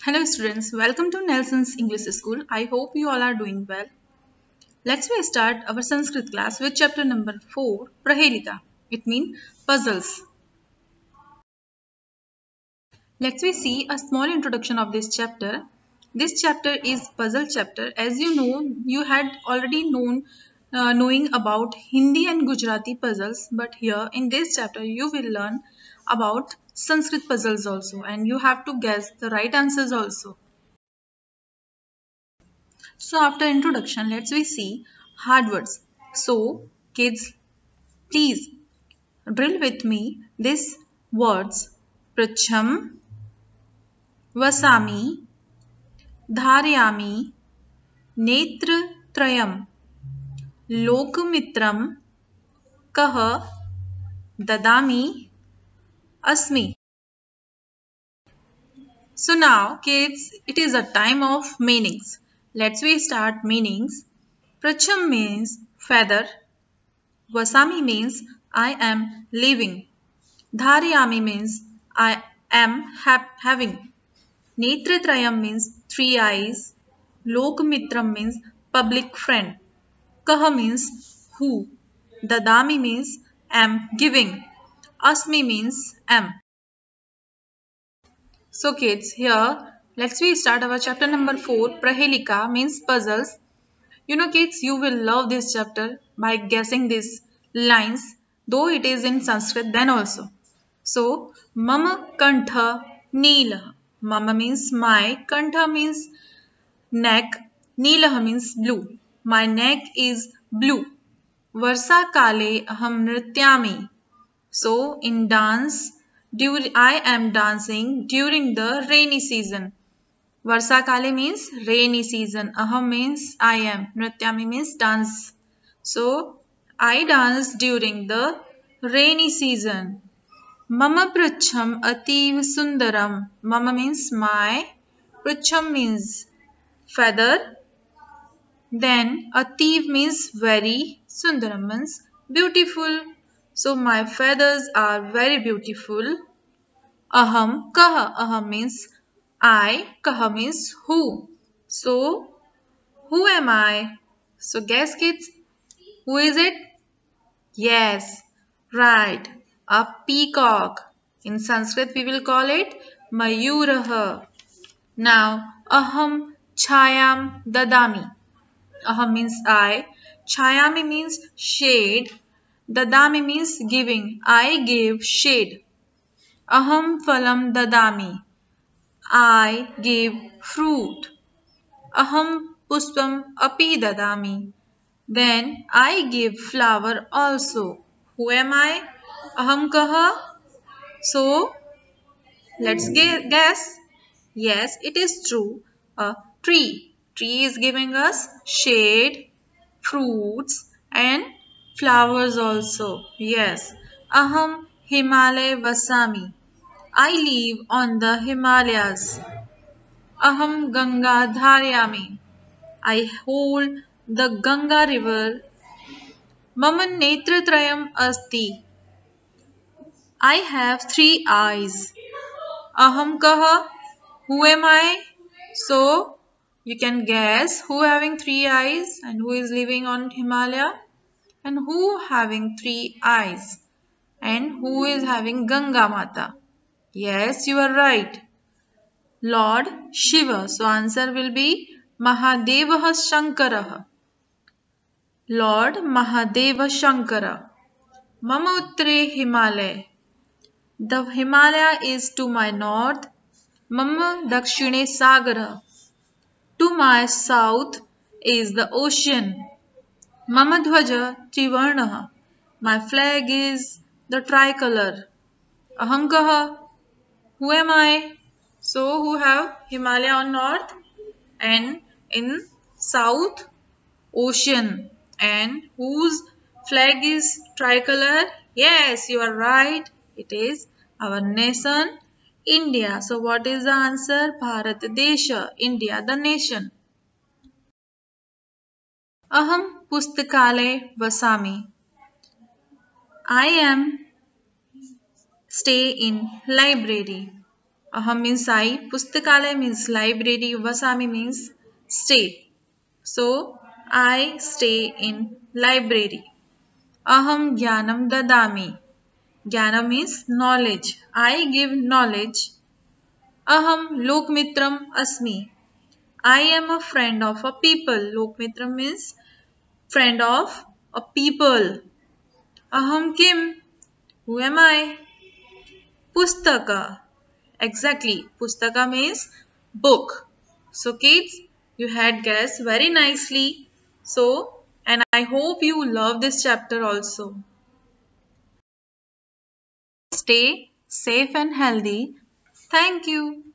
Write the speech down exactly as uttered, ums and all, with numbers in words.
Hello students, welcome to Nelson's English School. I hope you all are doing well. Let's we start our Sanskrit class with chapter number four, Prahelika. It means puzzles. Let's we see a small introduction of this chapter. This chapter is puzzle chapter. As you know, you had already known uh, knowing about Hindi and Gujarati puzzles, but here in this chapter you will learn about Sanskrit puzzles also, and you have to guess the right answers also. So after introduction, let's we see hard words. So kids, please drill with me these words: Pracham, Vasami, Dharyami, Netratrayam, Lokmitram, Kah, Dadami, Asmi. So now kids, it is a time of meanings. Let's we start meanings. Pracham means feather. Vasami means I am living. Dharyami means I am ha having. Netratrayam means three eyes. Lokmitram means public friend. Kaha means who. Dadami means am giving. Asmi means am. So kids, here let's we start our chapter number four. Prahelika means puzzles. You know kids, you will love this chapter by guessing these lines, though it is in Sanskrit then also. So, Mama Kantha Neela. Mama means my, Kantha means neck, Neela means blue. My neck is blue. Varsa Kale Aham Nrityami. So, in dance, during, I am dancing during the rainy season. Varsa Kale means rainy season. Aham means I am. Nrityami means dance. So, I dance during the rainy season. Mama Pracham Ativ Sundaram. Mama means my. Pracham means feather. Then Ativ means very. Sundaram means beautiful. So my feathers are very beautiful. Aham Kaha. Aham means I. Kaha means who. So who am I? So guess kids, who is it? Yes, right, a peacock. In Sanskrit we will call it Mayuraha. Now, Aham Chayam Dadami. Aham means I. Chayami means shade. Dadami means giving. I give shade. Aham Phalam Dadami. I give fruit. Aham Puspam Api Dadami. Then I give flower also. Who am I? Aham kaha? So let's guess. Yes, it is true. A tree. Tree is giving us shade, fruits and flowers also. Yes. Aham Himalaya Vasami. I live on the Himalayas. Aham Ganga Dharyami. I hold the Ganga river. Mama Netratrayam Asti. I have three eyes. Aham kaha? Who am I? So you can guess who having three eyes and who is living on Himalaya and who having three eyes and who is having Ganga Mata. Yes, you are right. Lord Shiva. So answer will be Mahadevah Shankaraha. Lord Mahadeva Shankara. Mama Uttre Himalaya. The Himalaya is to my north. Mama Dakshine Sagara. To my south is the ocean. Mama Dhwaja Trivarnaha. My flag is the tricolor. Ahankaha. Who am I? So who have Himalaya on north and in south ocean, and whose flag is tricolor? Yes, you are right. It is our nation India. So what is the answer? Bharat Desha, India the nation. Aham pustakale vasami. I am stay in library. Aham means I, Pustakalaya means library, Vasami means stay. So I stay in library. Aham Jnanam Dadami. Jnana means knowledge. I give knowledge. Aham Lokmitram Asmi. I am a friend of a people. Lokmitram means friend of a people. Aham Kim. Who am I? Pustaka. Exactly. Pustaka means book. So kids, you had guessed very nicely. So, and I hope you love this chapter also. Stay safe and healthy. Thank you.